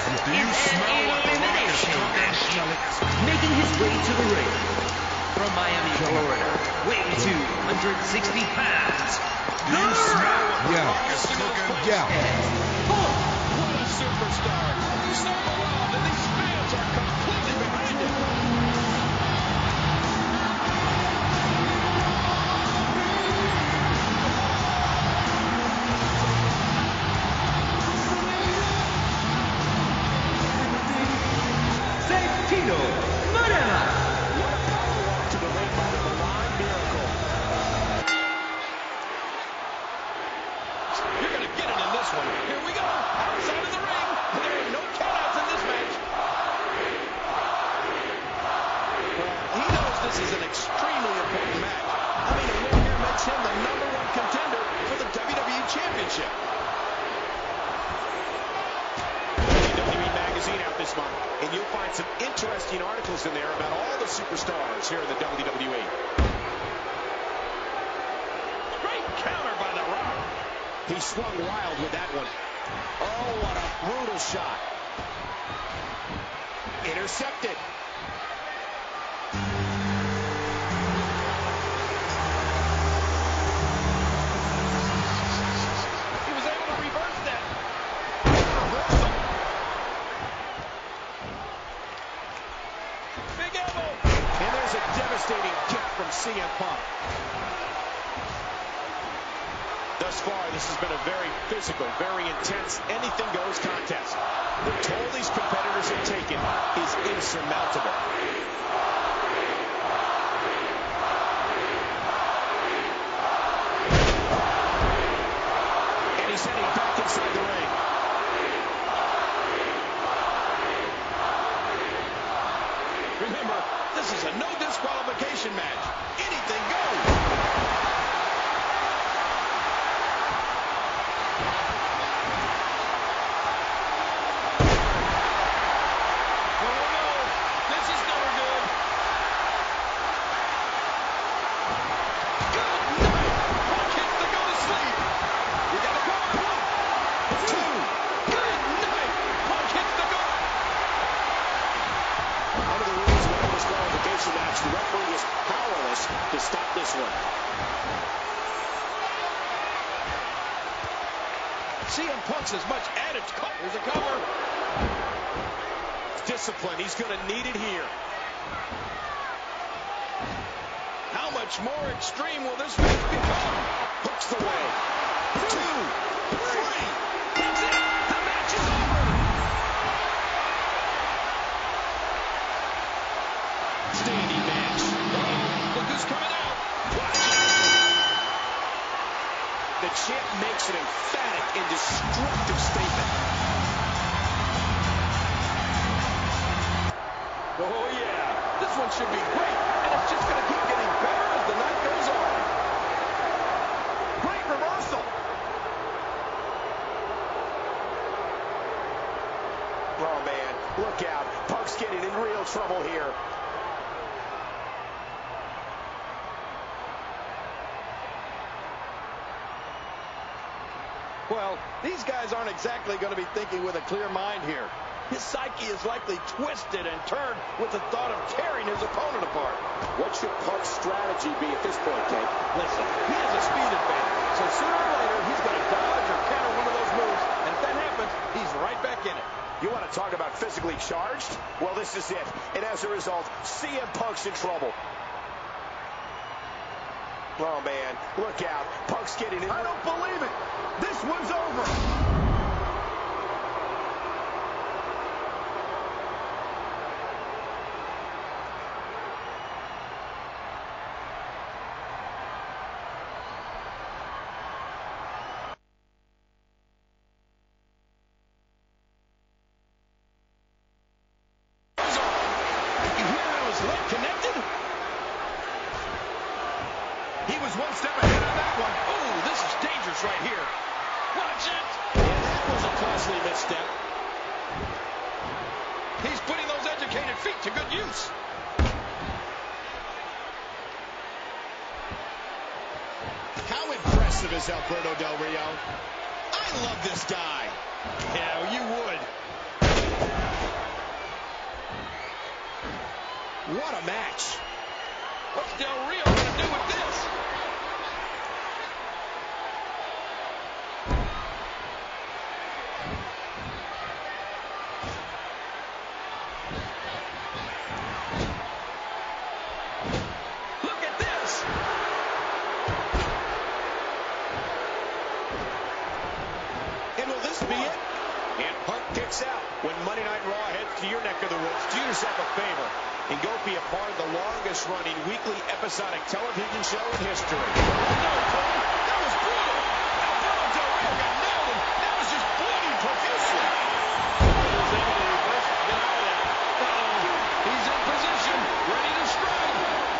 Do you smell what the rock is cooking? Making his way to the ring from Miami, Florida, weighing 260 pounds. Do you smell what the rock is cooking? Yeah. What a superstar. So beloved, and these fans are completely behind him. Santino Marella. What a power walk to the ring by the Milan Miracle. You're going to get it in this one. Here we go. Outside of the ring. There ain't no countouts in this match. Well, he knows this is an extremely important match. I mean, a win here makes him the #1 contender for the WWE Championship. WWE Magazine out this month, and you'll find some interesting articles in there about all the superstars here in the WWE. Great counter by The Rock. He swung wild with that one. Oh, what a brutal shot. Intercepted. He was able to reverse that. Reversal. Big elbow. And there's a devastating kick from CM Punk. Thus far, this has been a very physical, very intense, anything-goes contest. The toll these competitors have taken is insurmountable. And he's heading back inside the ring. Remember, this is a no disqualification match. Anything goes. Match, the referee is powerless to stop this one. CM Punk's as much added. There's a cover. Discipline. He's going to need it here. How much more extreme will this match become? Hooks the way. 2, 3. That's it. The match is over. Standing match. Look who's coming out. Watch it. The champ makes an emphatic and destructive statement. Oh, yeah. This one should be great. And it's just going to keep getting better as the night goes on. Great reversal. Oh, man. Look out. Punk's getting in real trouble here. Well, these guys aren't exactly going to be thinking with a clear mind here. His psyche is likely twisted and turned with the thought of tearing his opponent apart. What should Punk's strategy be at this point, Kate? Listen, he has a speed advantage, so sooner or later he's going to dodge or counter one of those moves, and if that happens, he's right back in it. You want to talk about physically charged? Well, this is it. And as a result, CM Punk's in trouble. Oh, man. Look out. Punk's getting in. I don't believe it. This one's over. You hear how his leg connected? He was one step ahead on that one. Oh, this is dangerous right here. Watch it. And that was a costly misstep. He's putting those educated feet to good use. How impressive is Alberto Del Rio? I love this guy. Yeah, you would. What a match. What's Del Rio going to do with this? Look at this. And will this be it? And Punk kicks out. When Monday Night Raw heads to your neck of the woods, do yourself a favor and go be a part of the longest-running weekly episodic television show in history. No, Cole, that was brutal. Alberto Del Rio got nailed, and that was just bleeding profusely. He's in position, ready to strike.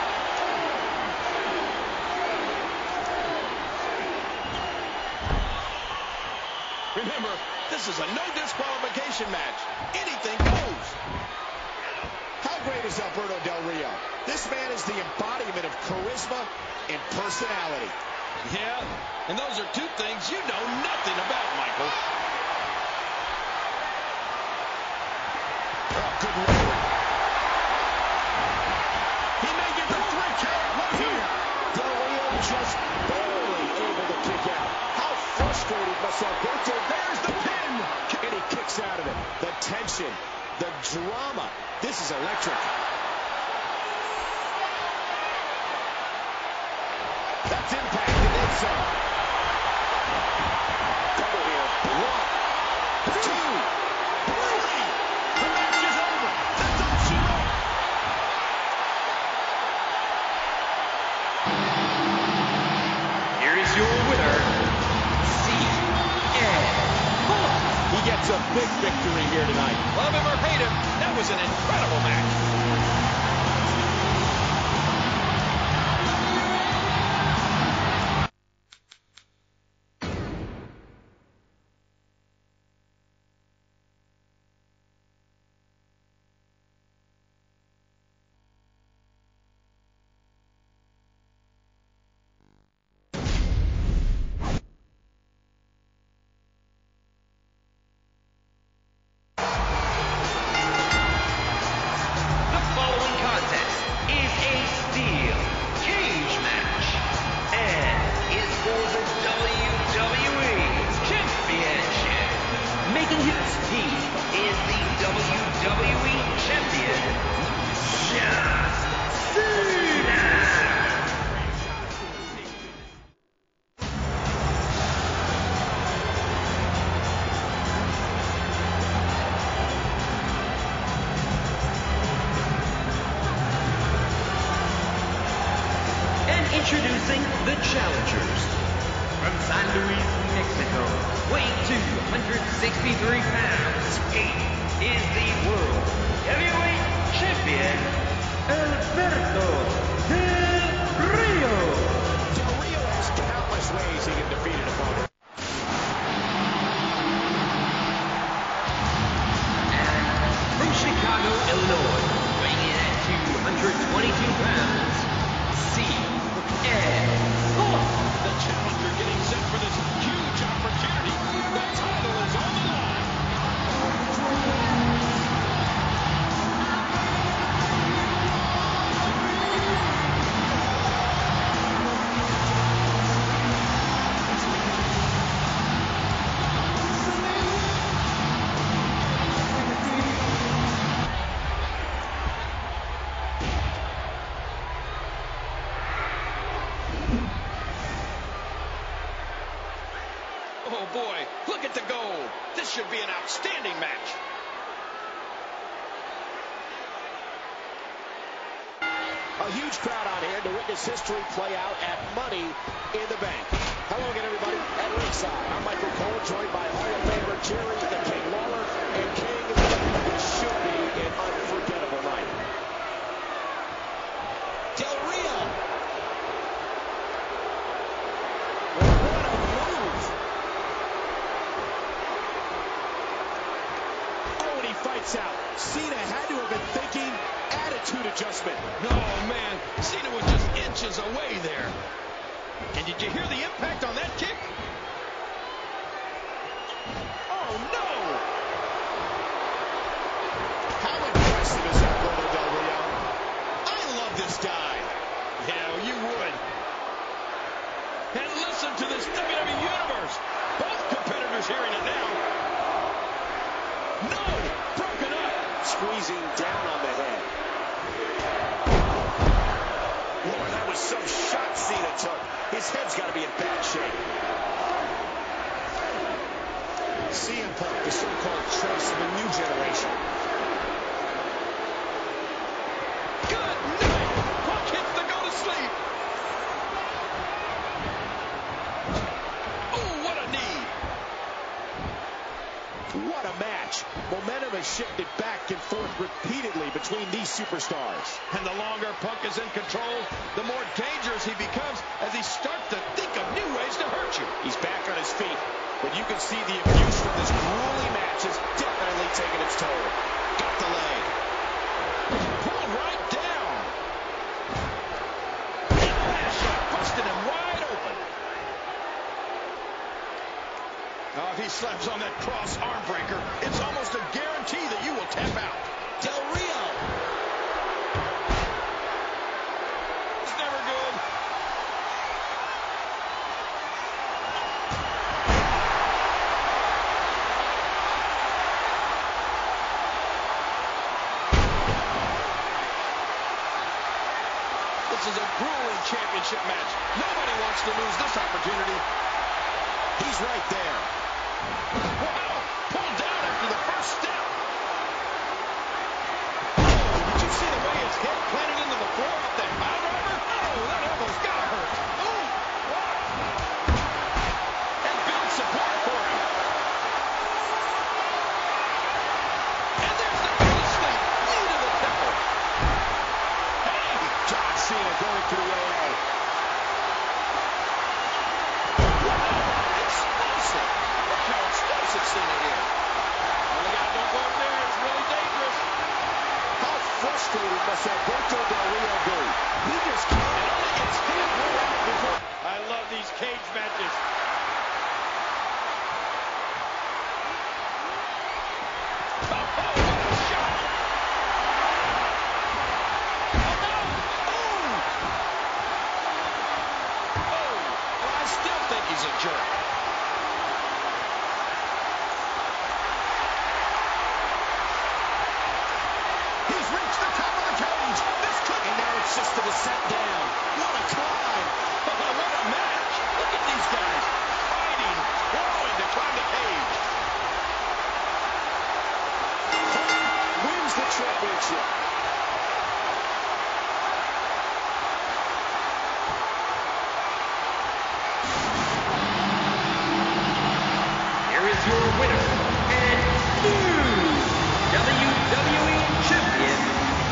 Remember, this is a no disqualification match. Anything goes. How great is Alberto Del Rio? This man is the embodiment of charisma and personality. Yeah, and those are two things you know nothing about, Michael. Oh, good Lord. He may get the 3 count right here. Del Rio just barely able to kick out. How frustrated must Alberto? There's the pin. And he kicks out of it. The tension, the drama. This is electric. That's impact and then some. Cover here. 1, 2, 3. The match is over. That's all she wrote. Here is your winner, CM Punk. He gets a big victory here tonight. Love him or hate him, that was an incredible match. Introducing the challengers. From San Luis, Mexico, weighing 263 pounds, he is the World Heavyweight Champion, Alberto Del Rio. Del Rio has countless ways he can defeat an opponent. And from Chicago, Illinois, weighing in at 222 pounds, The challenger getting set for this huge opportunity. The title is on the line. Oh boy, look at the goal. This should be an outstanding match. A huge crowd on hand to witness history play out at Money in the Bank. Hello again, everybody, at ringside. I'm Michael Cole, joined by Hall of Famer Jerry the King Lawler and King. This should be an unforgettable night. Del Rio. What a move. Oh, and he fights out. Cena had to have been thinking attitude adjustment. Oh, man. Cena was just inches away there. And did you hear the impact on that kick? Oh, no! How impressive is Alberto Del Rio? this guy. Yeah, you would. And listen to this WWE Universe. Both competitors hearing it now. No! Broken up. Squeezing down on the head. Lord, that was some shot Cena took. His head's got to be in bad shape. CM Punk, the so-called choice of a new generation. Good night. Punk hits the go to sleep. Oh, what a knee. What a match. Momentum has shifted back and forth repeatedly between these superstars. And the longer Punk is in control, the more dangerous he becomes as he starts to think of new ways to hurt you. He's back on his feet, but you can see the abuse from this grueling match is definitely taking its toll. Got the leg. Pulled right down. And that shot busted him wide open. Oh, if he slaps on that cross arm breaker, it's almost a guarantee that you will tap out. Del Rio. It's never good. This is a grueling championship match. Nobody wants to lose this opportunity. He's right there. Wow! Pulled down after the first step. Did you see the way his head planted into the floor off that pile driver? Oh, that elbow's gotta hurt. Ooh! And build support for him. And there's the go to sleep. Knee to the temple. Hey! John Cena going to the AA. Explosive. Look how explosive Cena here. Oh, look out, don't go up there. It's really dangerous. How frustrated must Alberto Del Rio be? He just can't. It only gets halfway out before. I love these cage matches. Oh, what a shot. Oh, no. Oh. Oh. Well, I still think he's a jerk. He's reached the top of the cage. This could. And now it's just a descent down. What a climb. Oh, what a match. Look at these guys. Fighting, clawing to climb the cage. Wins the championship. Here is your winner and new WWE Champion,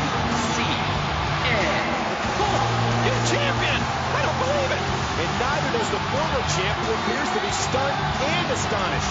CM Punk. New champion. I don't believe it. And neither does the former champ, who appears to be stunned and astonished.